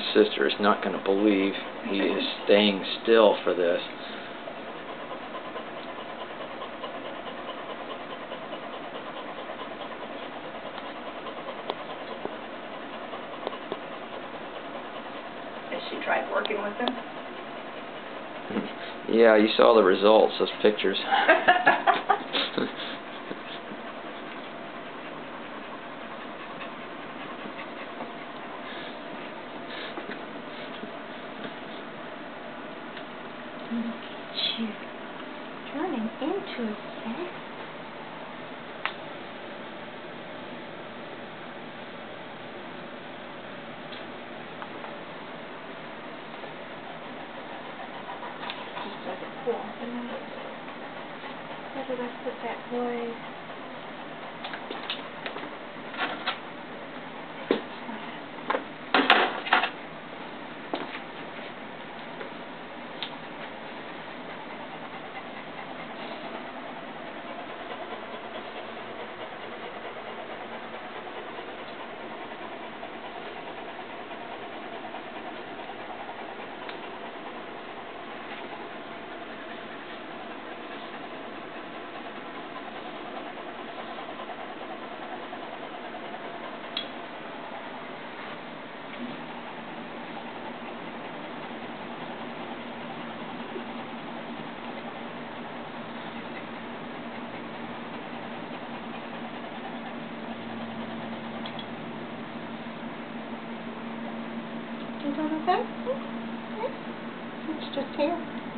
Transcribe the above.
sister is not going to believe he is staying still for this. Has she tried working with him? Yeah, you saw the results, those pictures. Look at you, turning into a sack. Just doesn't pull off enough. Where did I put that blade? Is that okay? It's just here.